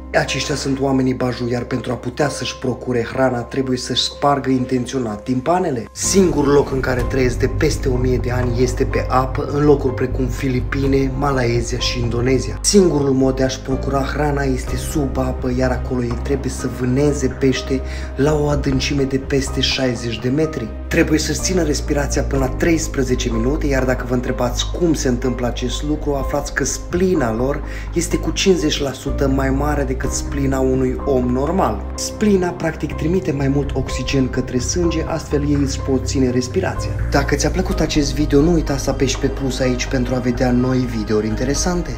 Aceștia sunt oamenii baju, iar pentru a putea să-și procure hrana trebuie să-și spargă intenționat timpanele. Singurul loc în care trăiesc de peste 1000 de ani este pe apă, în locuri precum Filipine, Malaezia și Indonezia. Singurul mod de a-și procura hrana este sub apă, iar acolo ei trebuie să vâneze pește la o adâncime de peste 60 de metri. Trebuie să-și țină respirația până la 13 minute, iar dacă vă întrebați cum se întâmplă acest lucru, aflați că splina lor este cu 50% mai mare decât splina unui om normal. Splina practic trimite mai mult oxigen către sânge, astfel ei îți pot ține respirația. Dacă ți-a plăcut acest video, nu uita să apeși pe plus aici pentru a vedea noi videouri interesante.